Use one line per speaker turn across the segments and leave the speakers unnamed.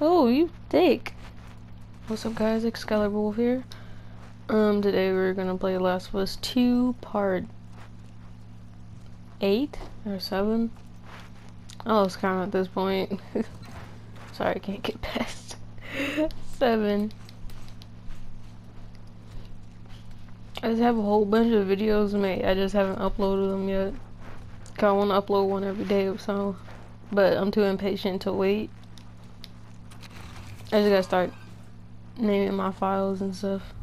Oh, you thick. What's up, guys? Excalibur Wolf here. Today we're gonna play Last of Us 2 Part 8 or 7. I lost count at this point. Sorry, I can't get past 7. I just have a whole bunch of videos made. I just haven't uploaded them yet. 'Cause I want to upload one every day or so, but I'm too impatient to wait. I just gotta start naming my files and stuff.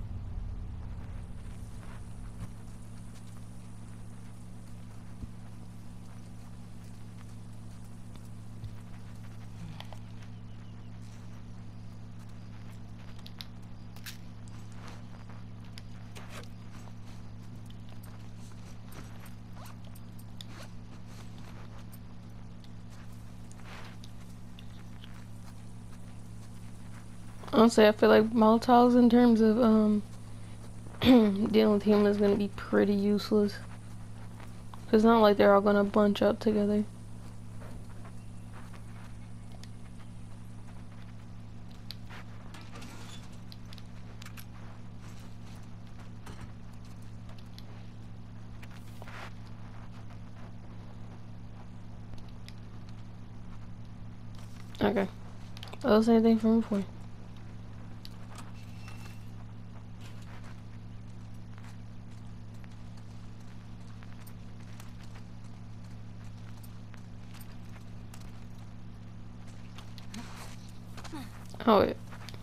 Honestly, I feel like Molotovs in terms of dealing with humans is gonna be pretty useless. Cause it's not like they're all gonna bunch up together. Okay. Oh, same thing from before. Oh wait.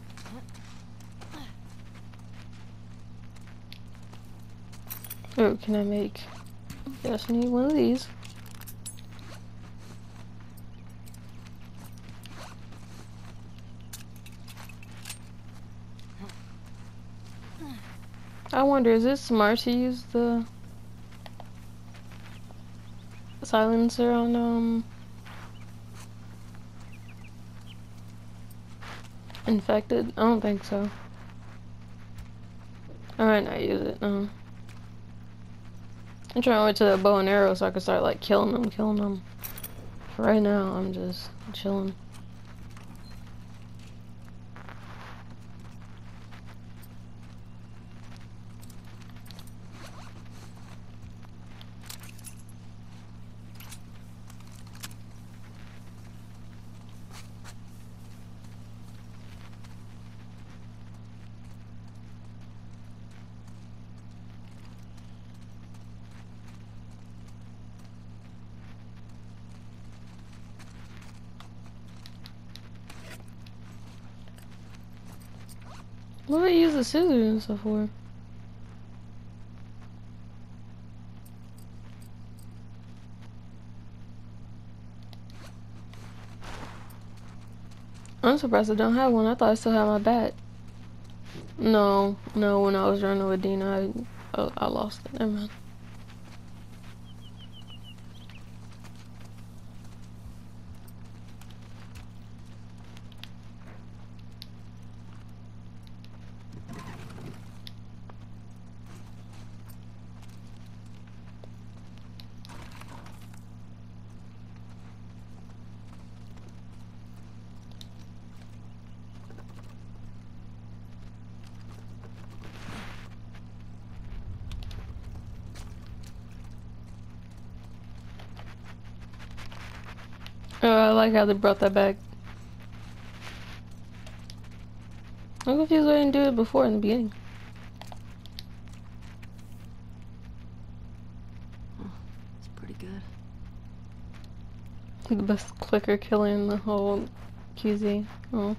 Oh, can I make? Just need one of these. I wonder, is it smart to use the silencer on infected? I don't think so. I might not use it. I'm trying to wait to the bow and arrow so I can start like killing them. For right now, I'm just chilling. What do I use the scissors and stuff for? I'm surprised I don't have one. I thought I still had my bat. No, when I was running with Dina, I lost it. Never mind. Oh, I like how they brought that back. I'm confused why I didn't do it before in the beginning.
It's pretty good.
The best clicker killer in the whole QZ. Oh.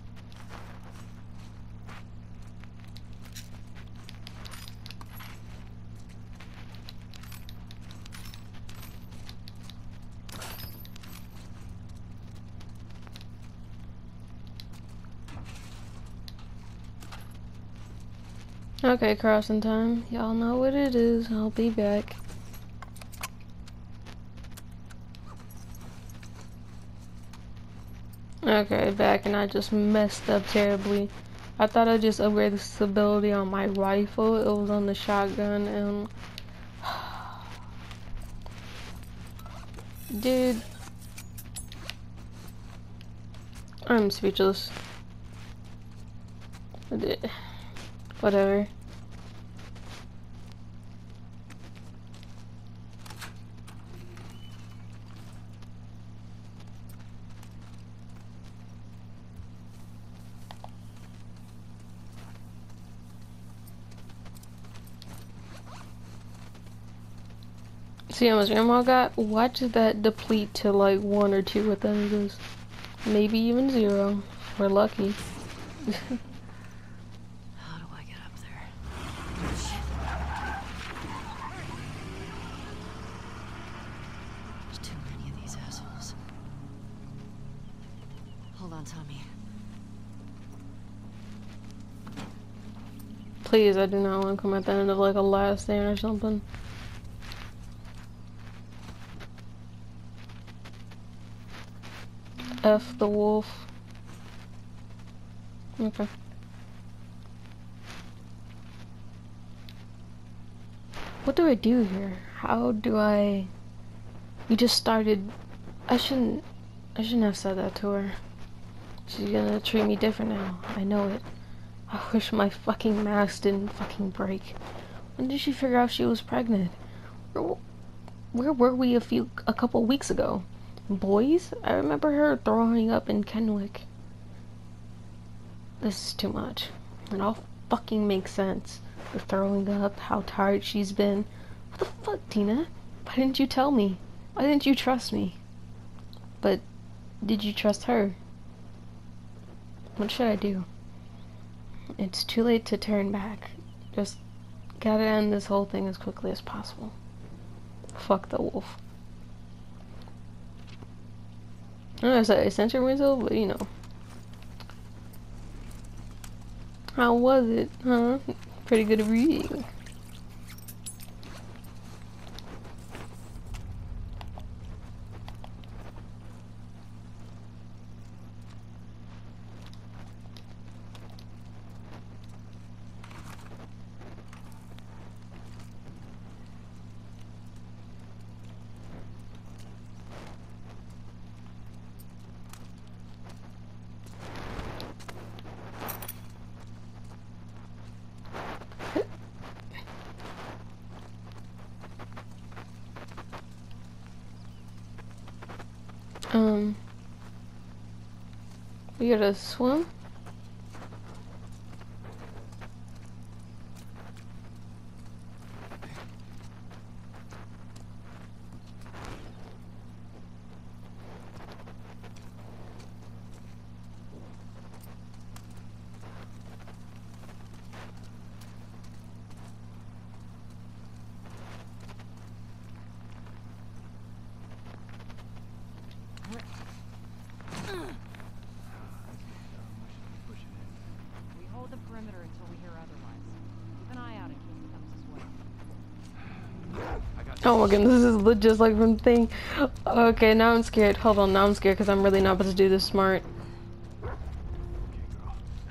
Okay, crossing time. Y'all know what it is. I'll be back. Okay, back, and I just messed up terribly. I thought I just upgraded the stability on my rifle. It was on the shotgun, and dude, I'm speechless. Whatever. See how much ammo I got? Watch that deplete to like 1 or 2 at the end of this. Maybe even 0. We're lucky.
How do I get up there? There's too many of these assholes. Hold on, Tommy.
Please, I do not want to come at the end of like a last stand or something. F the wolf. Okay. What do I do here? How do I... We just started... I shouldn't have said that to her. She's gonna treat me different now. I know it. I wish my fucking mask didn't fucking break. When did she figure out she was pregnant? Where were we a couple weeks ago? Boys? I remember her throwing up in Kenwick. This is too much. It all fucking makes sense. The throwing up, how tired she's been. What the fuck, Tina? Why didn't you tell me? Why didn't you trust me? But did you trust her? What should I do? It's too late to turn back. Just gotta end this whole thing as quickly as possible. Fuck the wolf. I don't know if I censored myself, but you know. How was it, huh? Pretty good reading. We gotta swim? Oh my goodness, this is just like from the thing. Okay, now I'm scared. Hold on, now I'm scared because I'm really not about to do this smart.
Okay, girl.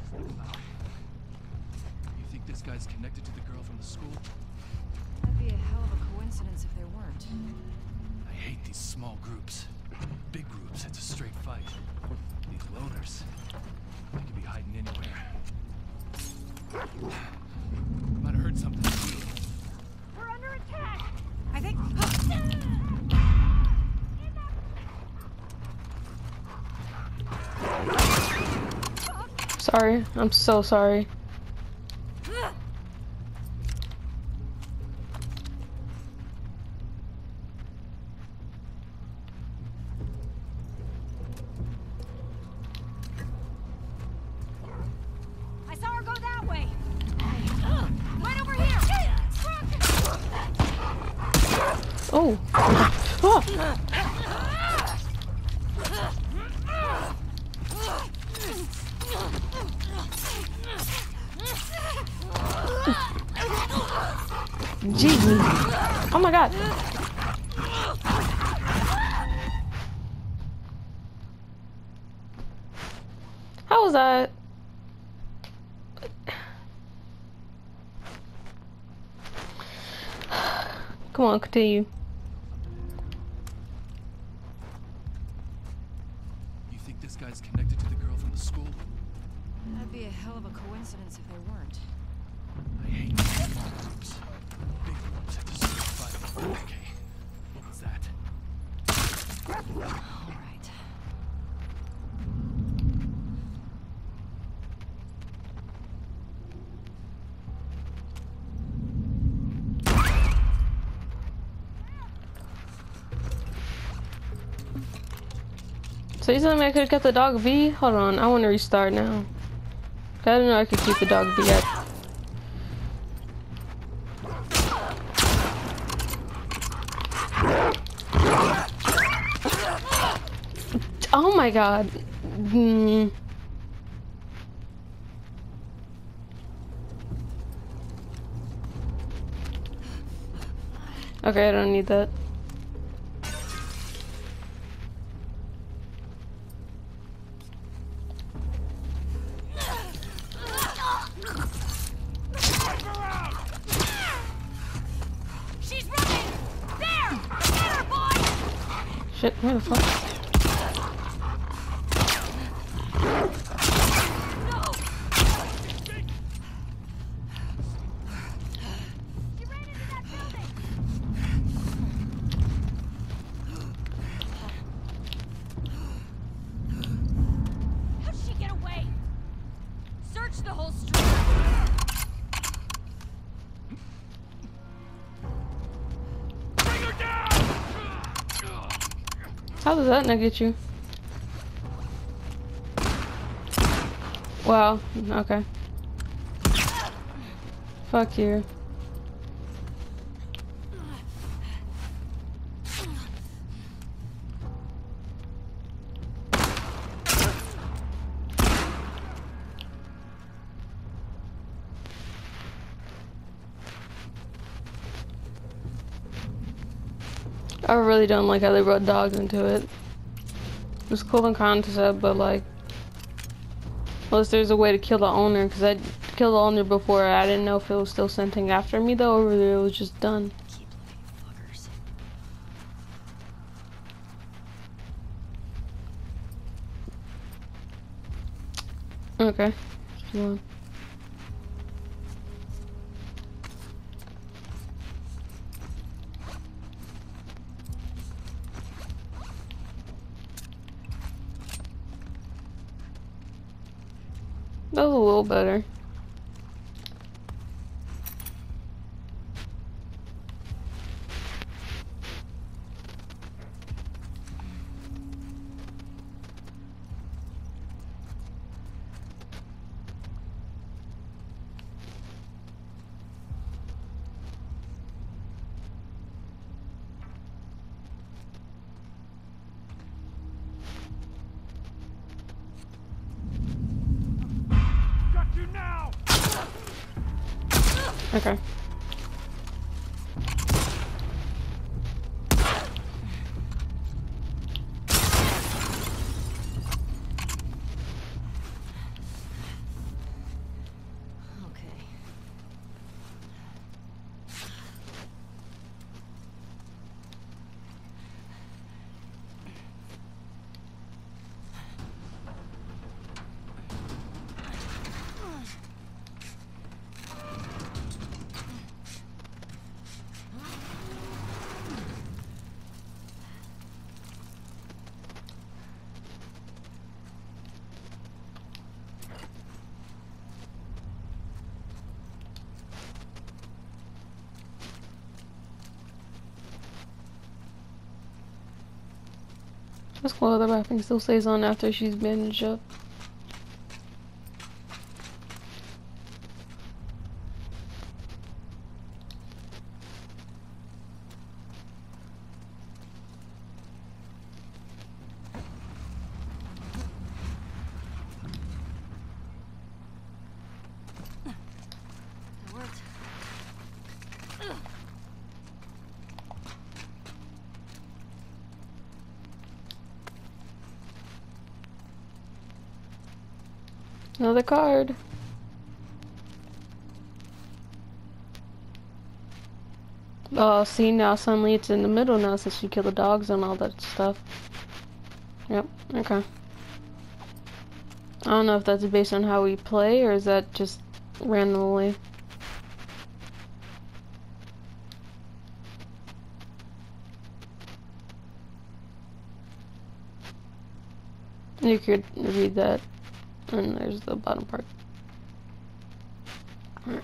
You think this guy's connected to the girl from the school?
That'd be a hell of a coincidence if they weren't.
I hate these small groups. Big groups, it's a straight fight. These loners, they could be hiding anywhere. Might have heard something.
We're under attack! I think...
Sorry, I'm so sorry.
I saw her go that way! Right over here!
Oh! Oh! Jeez. Oh my god. How was that? Come on, continue.
You think this guy's connected to the girl from the school?
That'd be a hell of a coincidence if they weren't.
I hate these small groups. Big groups have to start fighting. Okay. What was that?
All right.
So you telling me I could have kept the dog V? Hold on, I want to restart now. I didn't know I could keep the dog V. Oh my god. Okay, I don't need that.
She's running! There! Get her, boy!
Shit, where the fuck?
How'd she get away? Search the whole street.
How does that not get you? Wow, okay. Fuck you. I really don't like how they brought dogs into it. It was cool in concept, but like, unless there's a way to kill the owner, because I killed the owner before. I didn't know if it was still scenting after me though, or whether it was just done.
Keep looking, fuckers.
Okay. Come on. That was a little better. Okay.
Okay.
That's cool. The wrapping still stays on after she's bandaged up.
It worked.
Another card. Oh, see, now suddenly it's in the middle now since you kill the dogs and all that stuff. Yep, okay. I don't know if that's based on how we play or is that just randomly. You could read that, and there's the bottom part. Alright.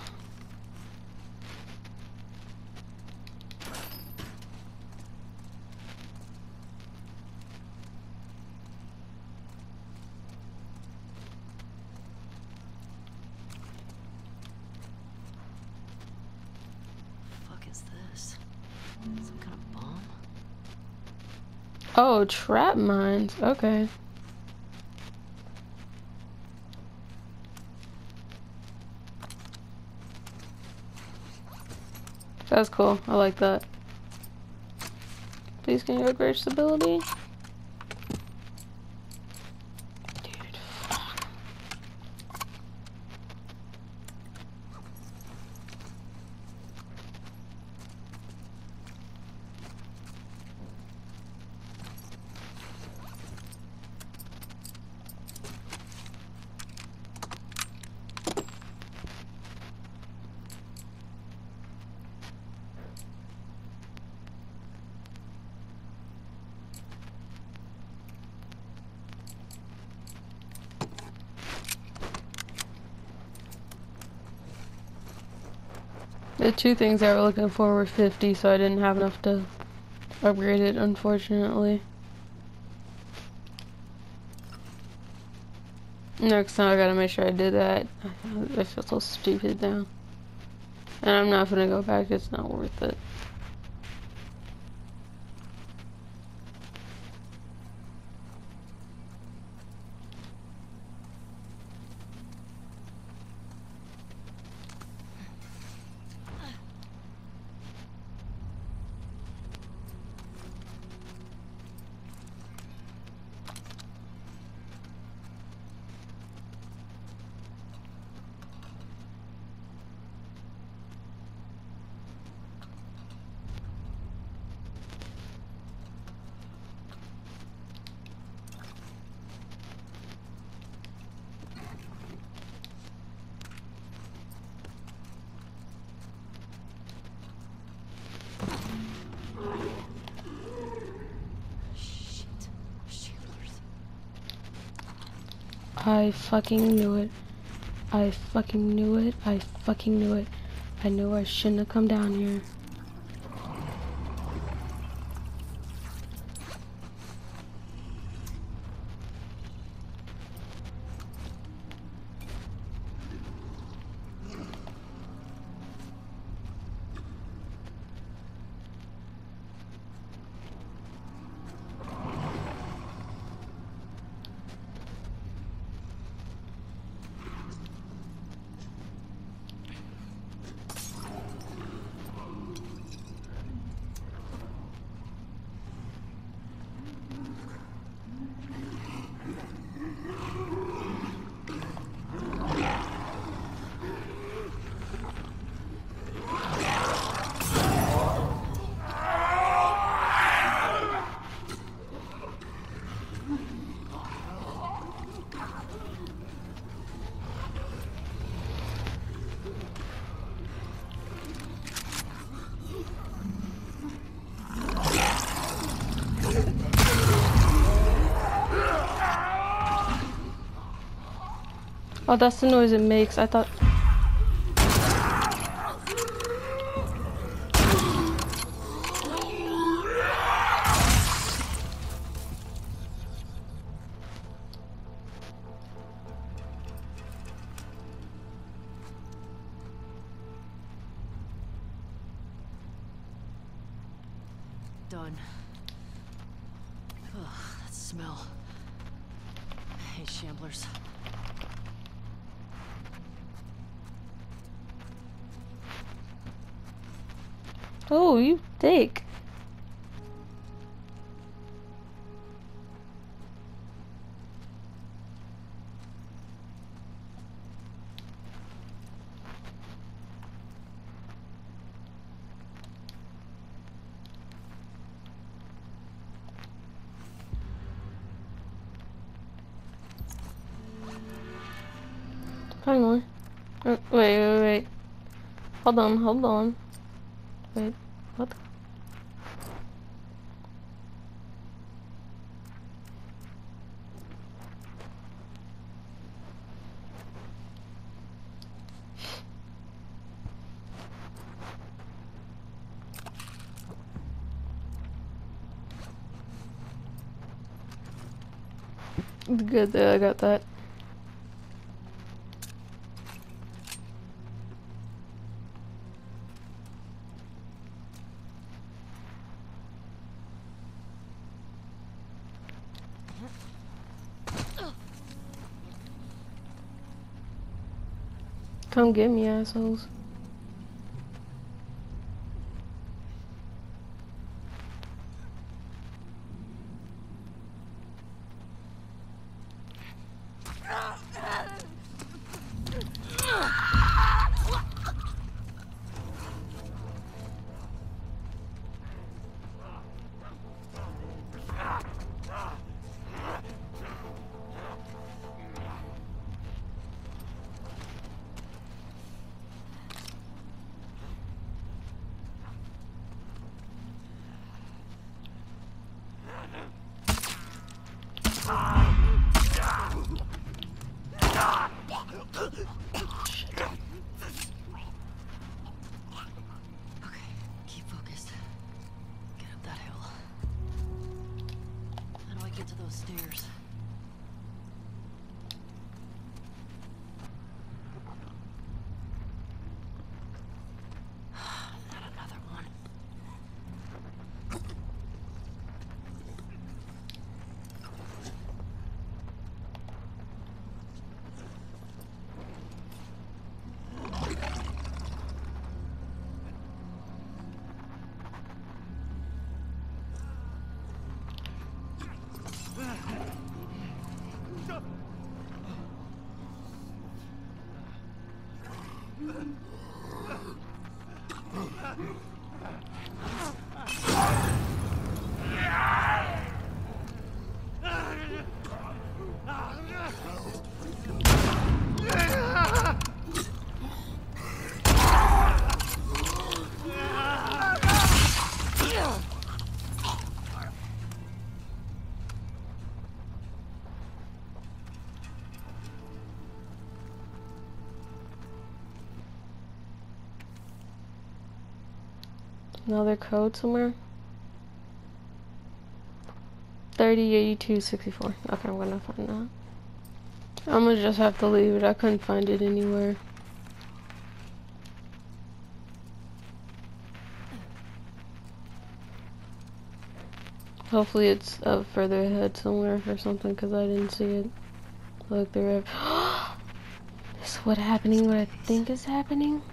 Fuck is this? Some kind of bomb?
Oh, trap mines. Okay. That's cool. I like that. Please can you upgrade stability? Dude, fuck. The two things I were looking for were 50, so I didn't have enough to upgrade it, unfortunately. Next time I gotta make sure I did that. I feel so stupid now. And I'm not gonna go back, it's not worth it.
Shit. Shamblers.
I fucking knew it. I fucking knew it. I fucking knew it. I knew I shouldn't have come down here. Oh, that's the noise it makes. I thought...
Done. Ugh, that smell. I hate shamblers.
Oh, you thick. Finally. Wait. Hold on. Wait, what? Good that I got that. Come get me, assholes.
Keep focused. Get up that hill. How do I get to those stairs? Not another one.
Another code somewhere? 308264. Okay, I'm gonna find that. I'm gonna just have to leave it. I couldn't find it anywhere. Hopefully it's up further ahead somewhere or something, because I didn't see it. Look, there. This is what I think is happening.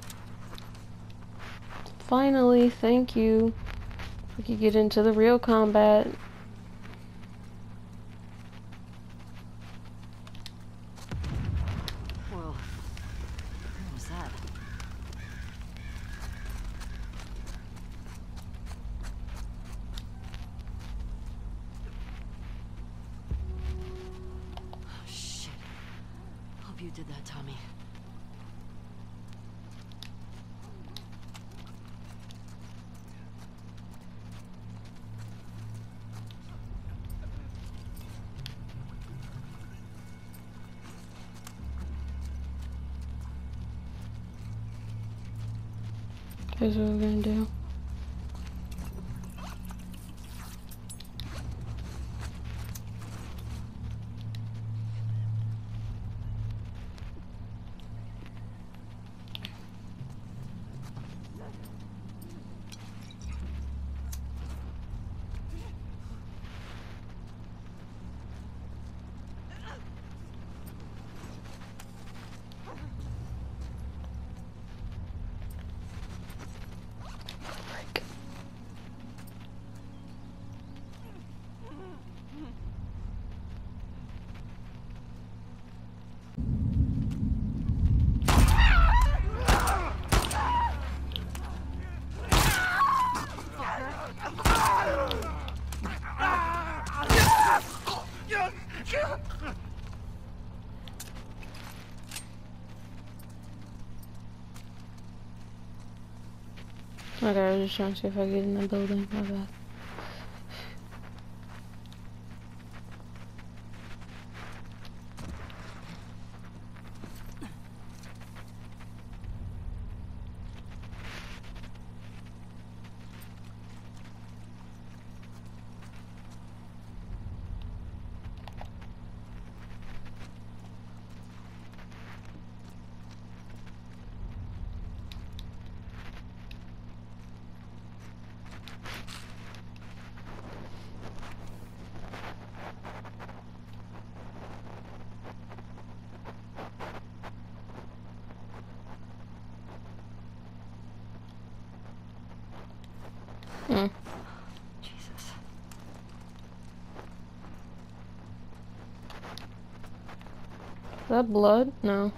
Finally, thank you. We could get into the real combat.
Whoa. What was that? Oh, shit. Hope you did that, Tommy.
Here's what we're gonna do. Okay, I was just trying to see if I get in the building. My bad. Mm.
Jesus.
Is that blood? No.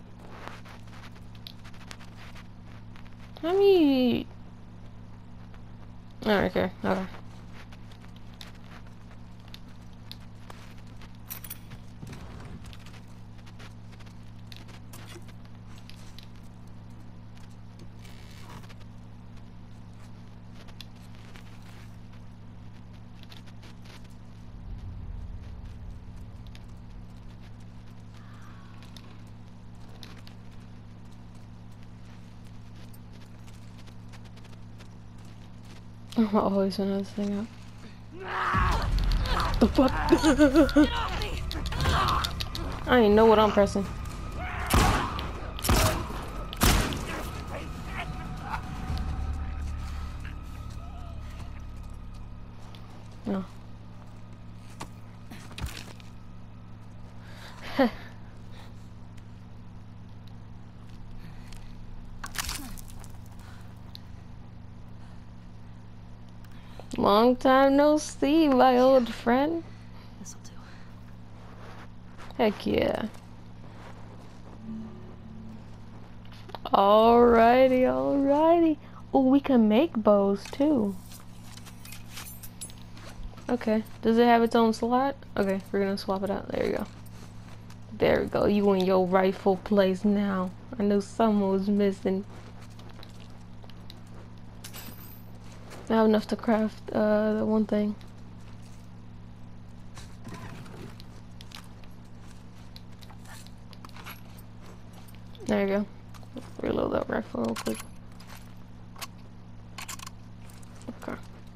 How many? Oh, okay. Okay. I'm always when I was thing up. The fuck? I don't even know what I'm pressing. No. Long time no see, my old friend.
This'll do.
Heck yeah. Alrighty, alrighty. Oh, we can make bows too. Okay. Does it have its own slot? Okay, we're gonna swap it out. There you go. There we go. You in your rightful place now. I knew someone was missing. I have enough to craft the one thing. There you go. Reload that rifle real quick. Okay.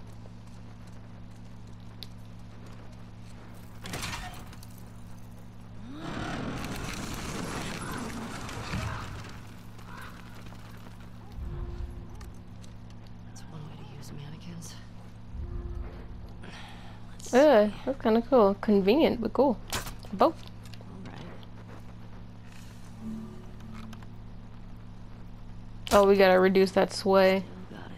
That's one way to use mannequins.
Yeah, that's kind of cool. Convenient, but cool. Both.
All right.
Oh, we gotta reduce that sway.
Still got it.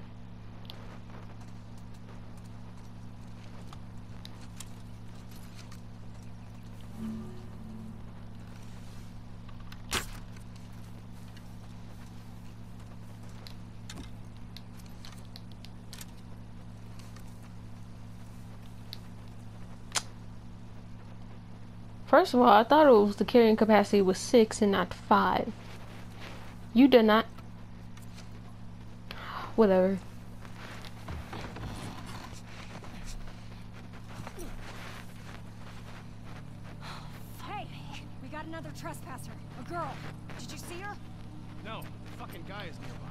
First of all, I thought it was the carrying capacity was 6 and not 5. You did not. Whatever.
Hey, we got another trespasser. A girl. Did you see her?
No, the fucking guy is nearby.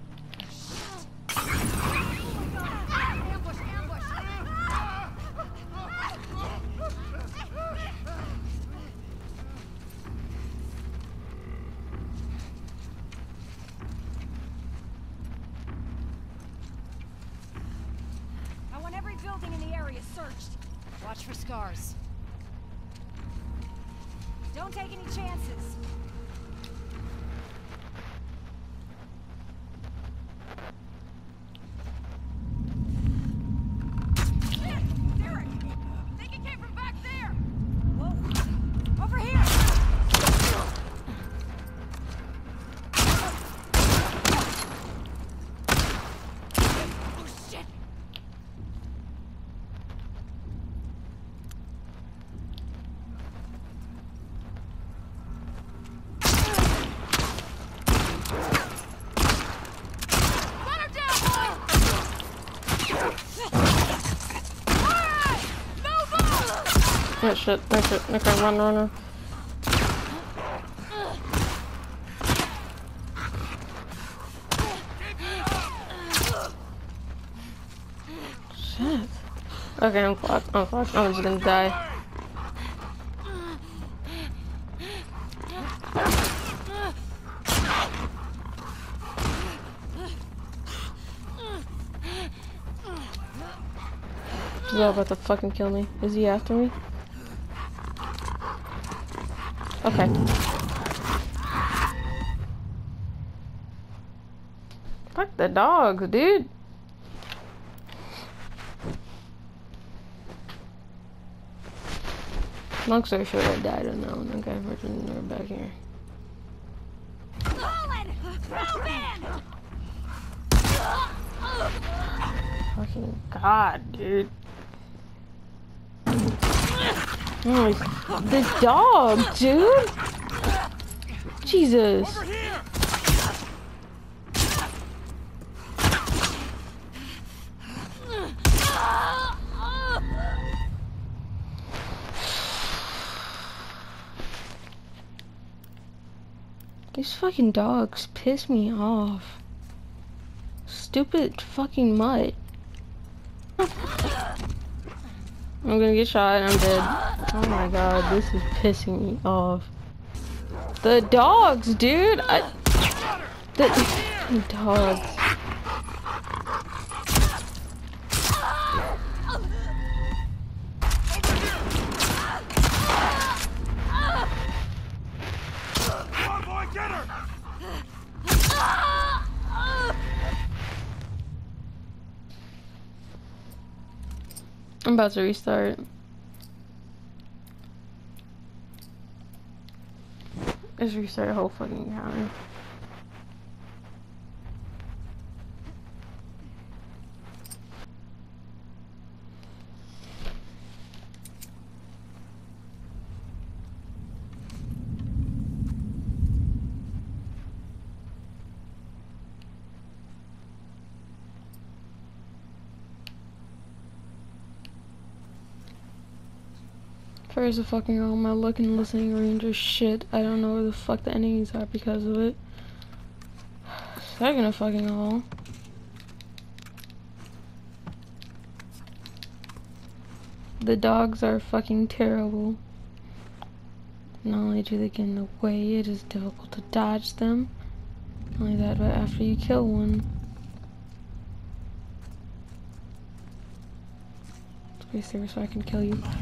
Ambush, ambush. I want every building in the area searched. Watch for scars. Don't take any chances. Derek! I think it came from back there! Whoa! Over here! Oh, shit!
Oh shit, okay, run. Shit. Okay, I'm fucked. I'm just gonna die. He's about to fucking kill me. Is he after me? Okay. Fuck the dogs, dude. Long story short, I died on that one. Okay, we're back here.
Colin! Move in!
Fucking god, dude. Oh, the dog, dude. Jesus.
Over here!
These fucking dogs piss me off. Stupid fucking mutt. I'm gonna get shot and I'm dead. Oh my god, this is pissing me off. The dogs, dude! The dogs.
Come on, boy, get her!
I'm about to restart. Let's restart the whole fucking encounter. First of fucking all my looking listening range is shit. I don't know where the fuck the enemies are because of it. Second of fucking all. The dogs are fucking terrible. Not only do they get in the way, it is difficult to dodge them. Not only that, but after you kill one. Let's be serious so I can kill you.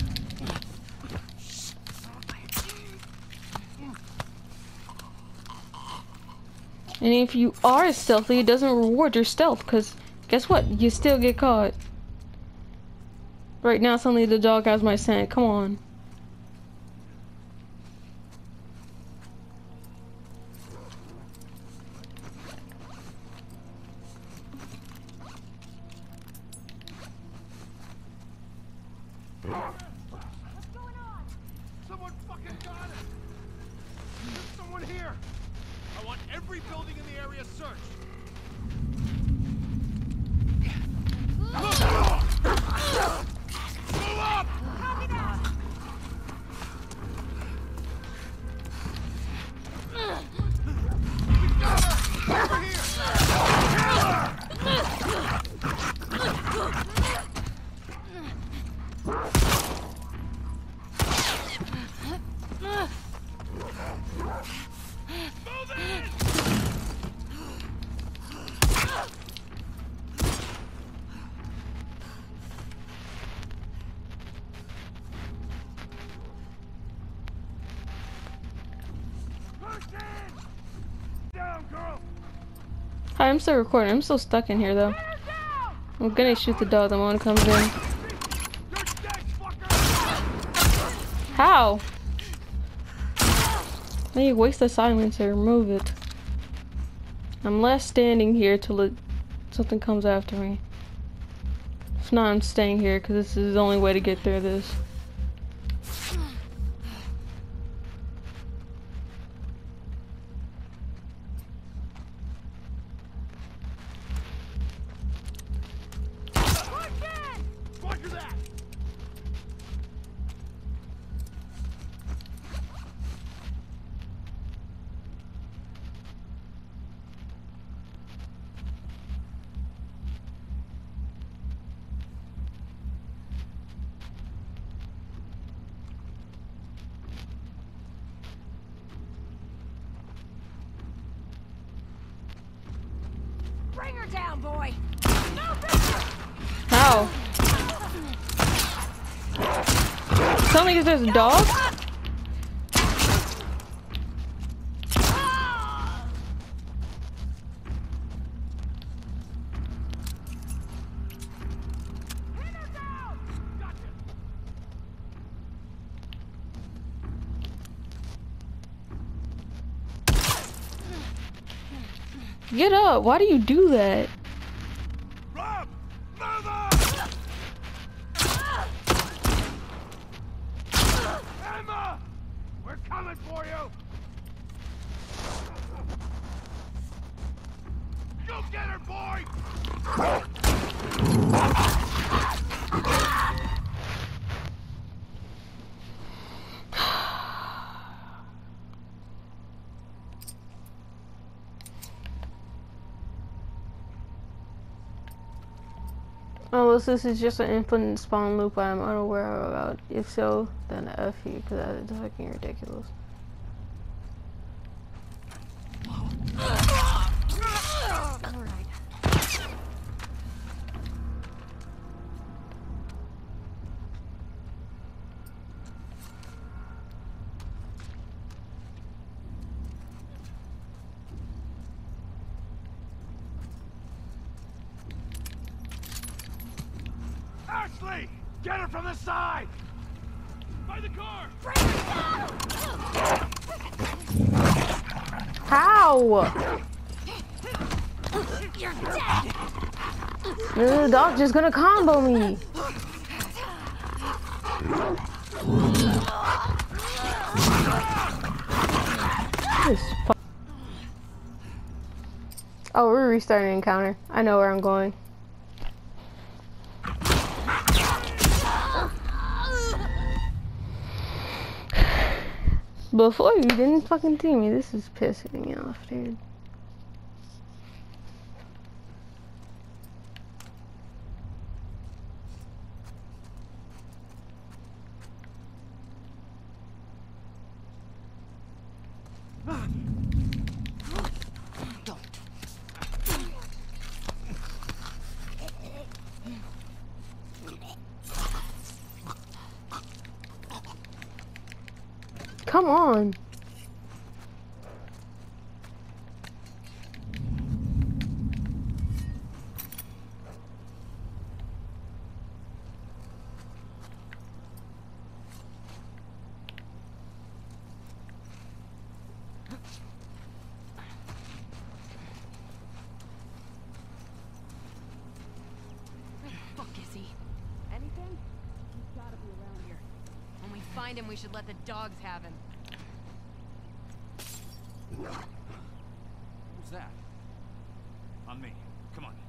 And if you are stealthy, it doesn't reward your stealth, because guess what? You still get caught. Right now, suddenly the dog has my scent. Come on.
What's going on?
Someone fucking got it! There's someone here! I want every building in the area searched! Move up!
Copy that!
We got her! Over here! Kill her! Move in! Push in! Down, girl!
Hi, I'm still recording. I'm still stuck in here, though.
Hands down!
I'm gonna shoot the dog the moment it comes in.
You're dead, fucker!
How? Then you waste the silencer. Remove it. I'm left standing here till something comes after me. If not, I'm staying here because this is the only way to get through this.
Roger that!
Bring her down, boy.
How? Tell me if there's a dog? Get up! Why do you do that?
Rob! Mother! Emma! We're coming for you! Go get her, boy!
Unless this is just an infinite spawn loop I'm unaware about. If so, then F you, because that is fucking ridiculous.
Ashley! Get her from the side! By the car!
How?
You're dead.
The dog's just gonna combo me. This fu- Oh, we're restarting encounter. I know where I'm going. Before you didn't fucking see me. This is pissing me off, dude.
Don't.
Come on.
Fuck is he? Anything? He's gotta be around here. When we find him, we should let the dogs have him.
Who's that? On me. Come on.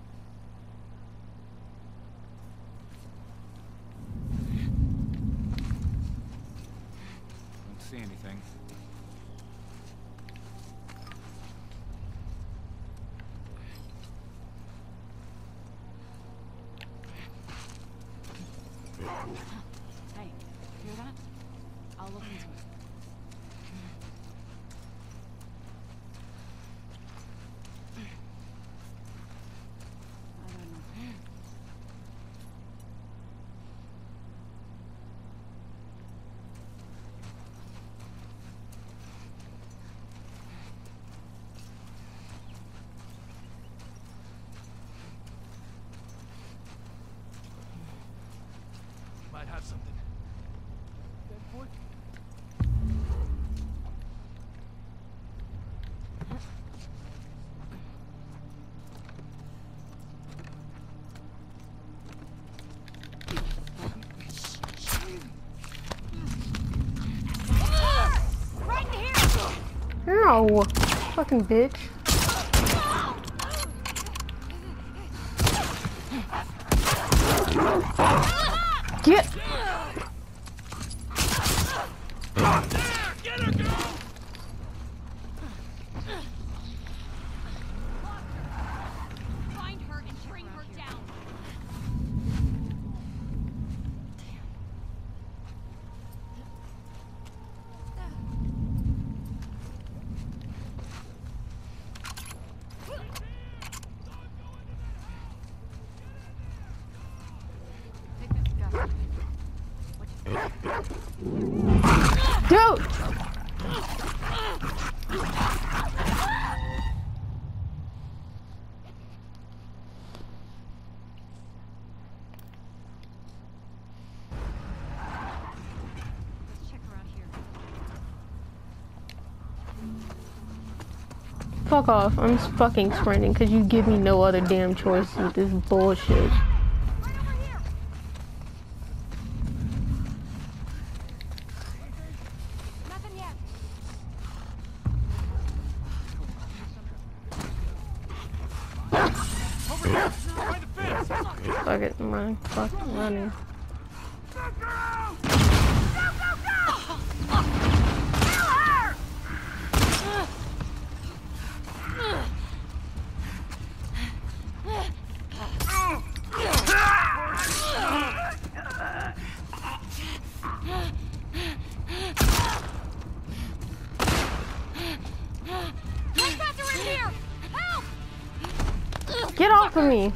Don't see anything.
Hey, hear that? I'll look into it. I don't know.
Might have something. Dead boy?
Right in here.
No. Fucking bitch. Get.
Get her, girl!
Find her and bring her down.
Dude!
Let's check around here.
Fuck off. I'm fucking sprinting because you give me no other damn choice with this bullshit.
Right over here. Nothing yet.
Over here! By the fence!
Fuck it. I'm running. Fuck, I'm running.
Trespassers in here! Help!
Get off of me!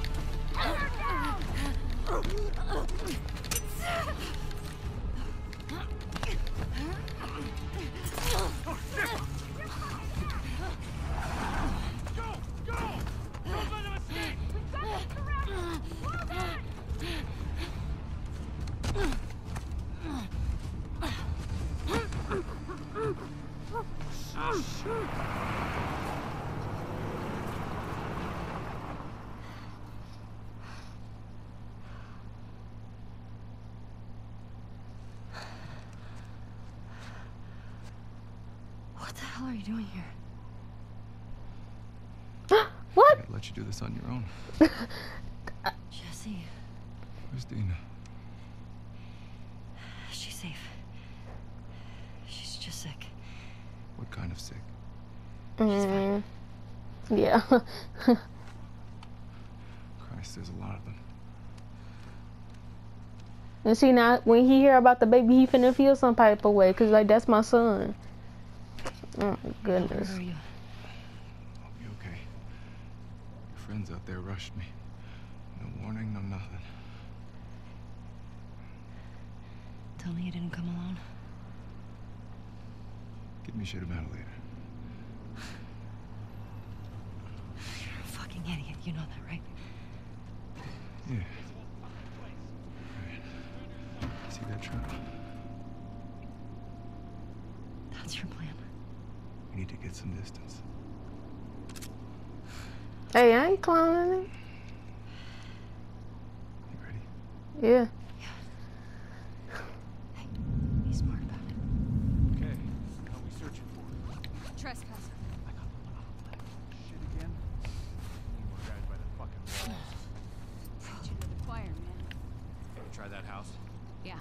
What the hell are you doing here?
What?
I'd let you do this on your own.
Jesse,
Where's Dina?
she's safe. She's just sick.
What kind of sick?
Yeah.
Christ, there's a lot of them.
And see now, when he hear about the baby, he finna feel some type of way, cause like that's my son. Oh my goodness.
Where are you?
I'll be okay. Your friends out there rushed me. No warning, no nothing.
Tell me you didn't come alone.
Give me shit about it later.
You're a fucking idiot. You know that, right?
Yeah. Right. See that truck?
That's your plan.
We need to get some distance.
Hey, I ain't clowning it.
You ready?
Yeah.
Hey, be smart about it.
Okay. What are we searching for?
Trespasser.
Shit again? Need more guys by the fucking walls.
Preaching to the choir, man.
Try that house.
Yeah.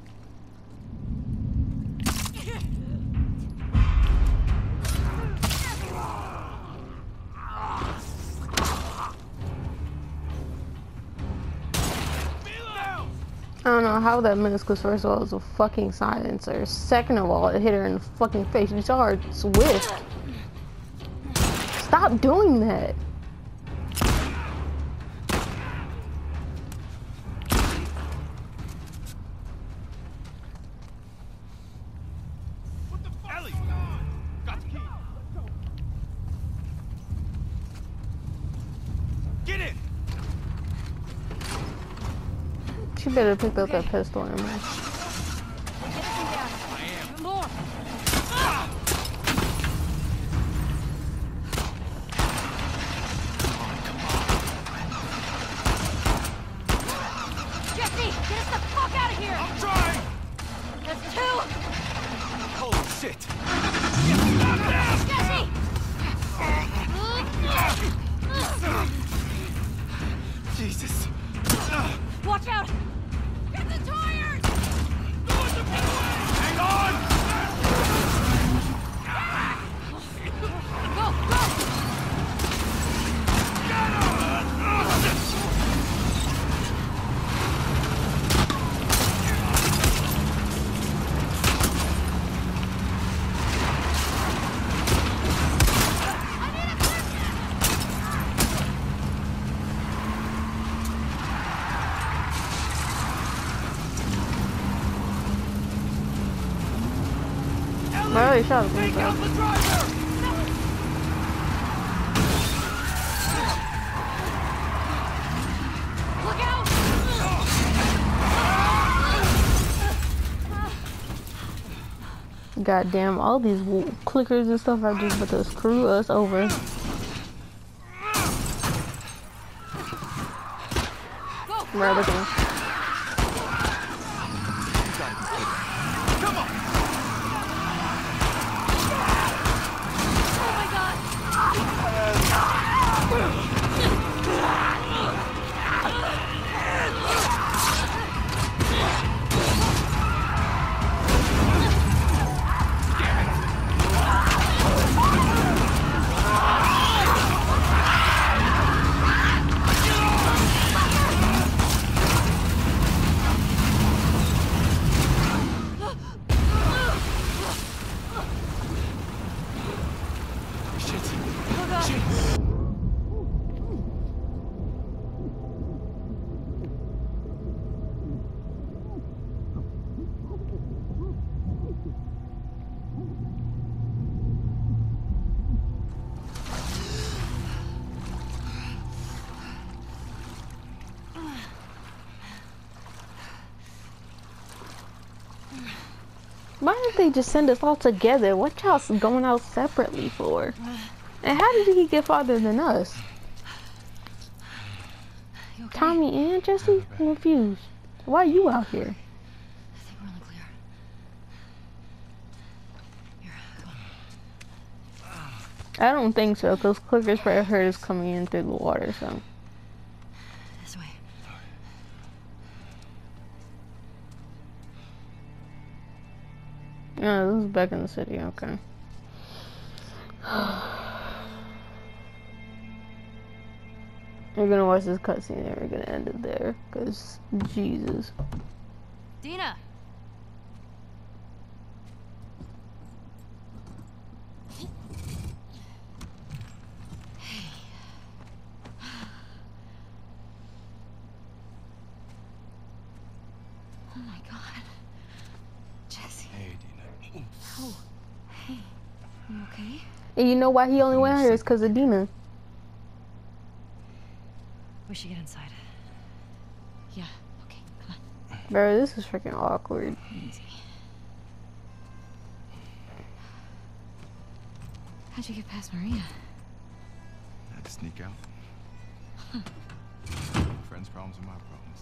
I don't know how that missed, because first of all, it was a fucking silencer. Second of all, it hit her in the fucking face. You saw her swift. Stop doing that.
What the fuck? Ellie! Got the key. Get in!
She better pick up that pistol ammo.
Get it down.
I am.
More. Jesse, get us the fuck out of here!
I'm trying!
That's two!
Holy shit!
Jesse!
Jesus!
Watch out! Get the tires!
shot him.
Take out the driver!
Look out!
Goddamn, all these clickers and stuff are just about to screw us over. Right, look at him.
Come on!
Oh my god!
Shit.
Oh god!
Shit.
Why didn't they just send us all together? What y'all's going out separately for? And how did he get farther than us?
You okay?
Tommy and Jesse? I'm confused. Why are you out here?
I think we're in the clear. Here, come on.
I don't think so, because clickers probably heard us coming in through the water, so.
This way.
No, this is back in the city, okay. We're gonna watch this cutscene and we're gonna end it there, because Jesus.
Dina! Oh my god. Jesse.
Hey, Dina.
Oh. Hey. You okay?
And you know why he only went here? It's because of Dina.
We should get inside. Yeah, okay, come on.
Bro, this is freaking awkward.
Easy. How'd you get past Maria?
I had to sneak out. Friends' problems are my problems.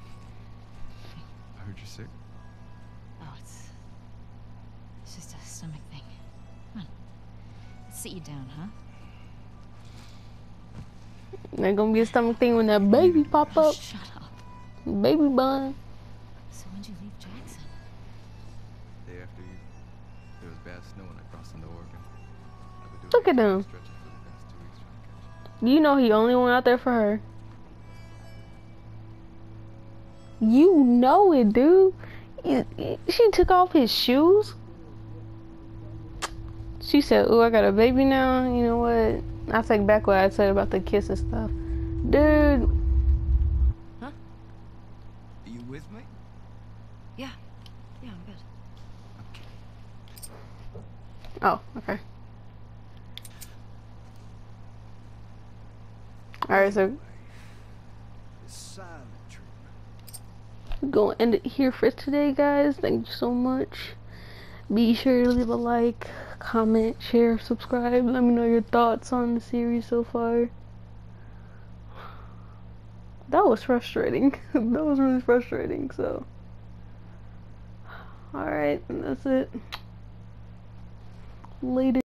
I heard you're sick.
Oh, it's just a stomach thing. Come on. Let's sit you down, huh?
There's gonna be a stomach thing when that baby pop up.
Shut up.
Baby bun.
So when'd you leave Jackson?
Day after you, there was bad snow when I crossed into Oregon. I've been doing
Look at him.
stretches for the past 2 weeks trying to catch
You know he only went out there for her. You know it, dude. She took off his shoes. She said, "Ooh, I got a baby now." You know what? I take back what I said about the kiss and stuff. Dude.
Huh?
Are you with me?
Yeah. Yeah, I'm good.
Oh, okay. Alright, so
The silent treatment.
we're gonna end it here for today, guys. Thank you so much. Be sure to leave a like, comment, share, subscribe. Let me know your thoughts on the series so far. That was frustrating. That was really frustrating, so. Alright, that's it. Later.